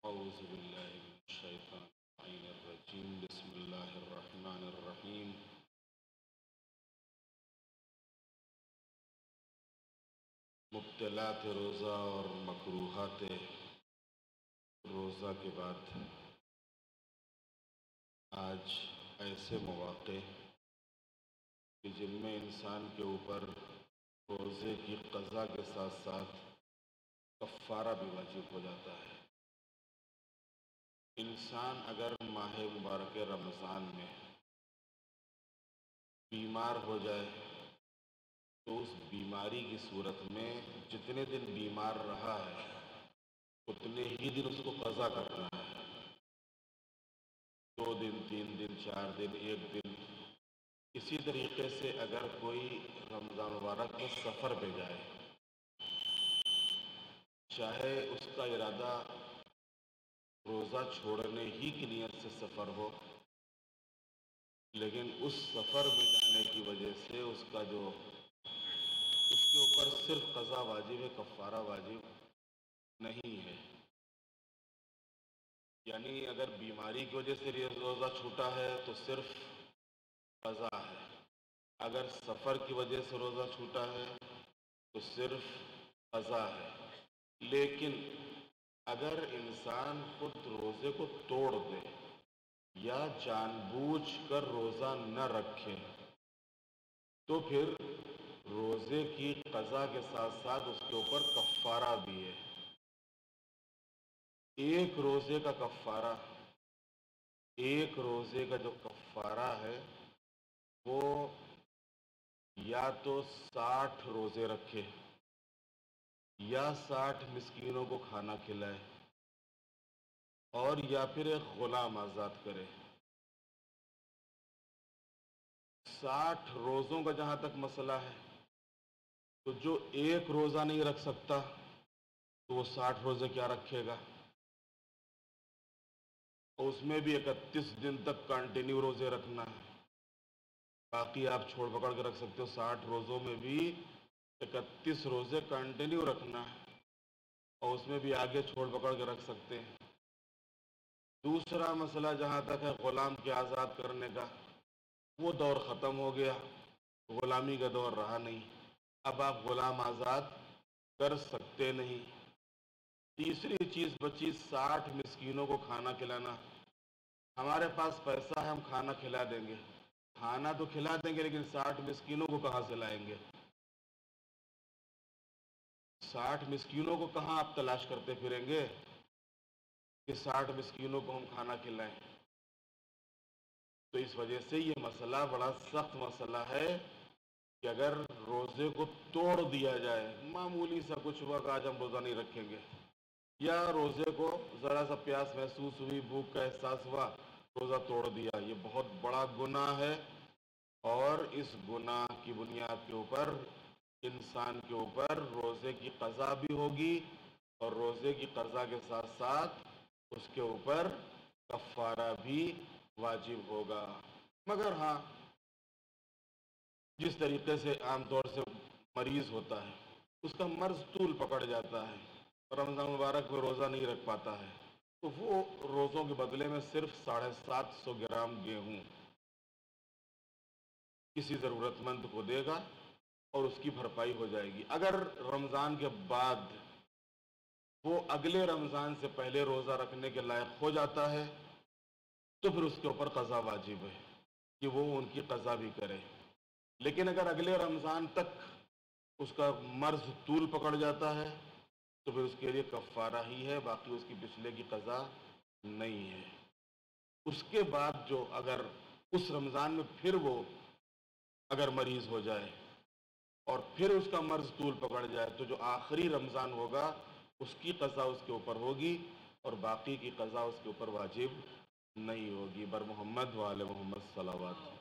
اعوذ باللہ من الشیطان اللعین الرجیم بسم اللہ الرحمن الرحیم مبطلات روزہ اور مکروہات روزہ کے بعد آج ایسے مواقع کہ جن میں انسان کے اوپر روزے کی قضا کے ساتھ ساتھ کفارہ بھی واجب ہو جاتا ہے۔ انسان اگر ماہ مبارک رمضان میں بیمار ہو جائے تو اس بیماری کی صورت میں جتنے دن بیمار رہا ہے اتنے ہی دن اس کو قضا کرنا ہے۔ 2 دن، 3 دن، 4 دن، 1 دن۔ اسی طریقے سے اگر کوئی رمضان مبارک میں سفر پہ جائے، چاہے اس کا ارادہ روزہ چھوڑنے ہی کی نیت سے سفر ہو، لیکن اس سفر میں جانے کی وجہ سے اس کے اوپر صرف قضا واجب ہے، کفارہ واجب نہیں ہے۔ یعنی اگر بیماری کی وجہ سے روزہ چھوٹا ہے تو صرف قضا ہے، اگر سفر کی وجہ سے روزہ چھوٹا ہے تو صرف قضا ہے۔ لیکن اگر انسان خود روزے کو توڑ دے یا جان بوجھ کر روزہ نہ رکھے تو پھر روزے کی قضا کے ساتھ ساتھ اس کے اوپر کفارہ بھی ہے۔ ایک روزے کا کفارہ، ایک روزے کا جو کفارہ ہے وہ یا تو 60 روزے رکھے یا 60 مسکینوں کو کھانا کھلائے اور یا پھر ایک غلام آزاد کرے۔ 60 روزوں کا جہاں تک مسئلہ ہے تو جو ایک روزہ نہیں رکھ سکتا تو وہ 60 روزے کیا رکھے گا؟ اور اس میں بھی 31 دن تک کنٹینیو روزے رکھنا ہے۔ باقی آپ چھوڑ پکڑ کے رکھ سکتے ہو، 60 روزوں میں بھی 31 روزے کنٹینیو رکھنا ہے اور اس میں بھی آگے چھوڑ پکڑ کے رکھ سکتے ہیں۔ دوسرا مسئلہ جہاں تک ہے غلام کے آزاد کرنے کا، وہ دور ختم ہو گیا، غلامی کا دور رہا نہیں، اب آپ غلام آزاد کر سکتے نہیں۔ تیسری چیز بچی 60 مسکینوں کو کھانا کھلانا۔ ہمارے پاس پیسہ ہے، ہم کھانا کھلا دیں گے، کھانا تو کھلا دیں گے لیکن 60 مسکینوں کو کہاں سے لائیں گے؟ 60 مسکینوں کو کہاں آپ تلاش کرتے پھریں گے کہ 60 مسکینوں کو ہم کھانا کھلائیں؟ تو اس وجہ سے یہ مسئلہ بڑا سخت مسئلہ ہے کہ اگر روزے کو توڑ دیا جائے، معمولی سا کچھ ہوا کہ آج ہم روزہ نہیں رکھیں گے، یا روزے کو ذرا سا پیاس محسوس ہوئی، بھوک کا احساس ہوا، روزہ توڑ دیا، یہ بہت بڑا گناہ ہے۔ اور اس گناہ کی بنیاد کے اوپر انسان کے اوپر روزے کی قضا بھی ہوگی اور روزے کی قضا کے ساتھ ساتھ اس کے اوپر کفارہ بھی واجب ہوگا۔ مگر ہاں، جس طریقے سے عام طور سے مریض ہوتا ہے، اس کا مرض طول پکڑ جاتا ہے، رمضان مبارک میں روزہ نہیں رکھ پاتا ہے، تو وہ روزوں کے بدلے میں صرف 750 گرام گیہوں کسی ضرورت مند کو دے گا اور اس کی بھرپائی ہو جائے گی۔ اگر رمضان کے بعد وہ اگلے رمضان سے پہلے روزہ رکھنے کے لائق ہو جاتا ہے تو پھر اس کے اوپر قضا واجب ہے کہ وہ ان کی قضا بھی کرے۔ لیکن اگر اگلے رمضان تک اس کا مرض طول پکڑ جاتا ہے تو پھر اس کے لیے کفارہ ہی ہے، باقی اس کی پچھلے کی قضا نہیں ہے۔ اس کے بعد جو اگر اس رمضان میں پھر وہ اگر مریض ہو جائے اور پھر اس کا مرض طول پکڑ جائے تو جو آخری رمضان ہوگا اس کی قضا اس کے اوپر ہوگی اور باقی کی قضا اس کے اوپر واجب نہیں ہوگی۔ بر محمد و آل محمد صلوات۔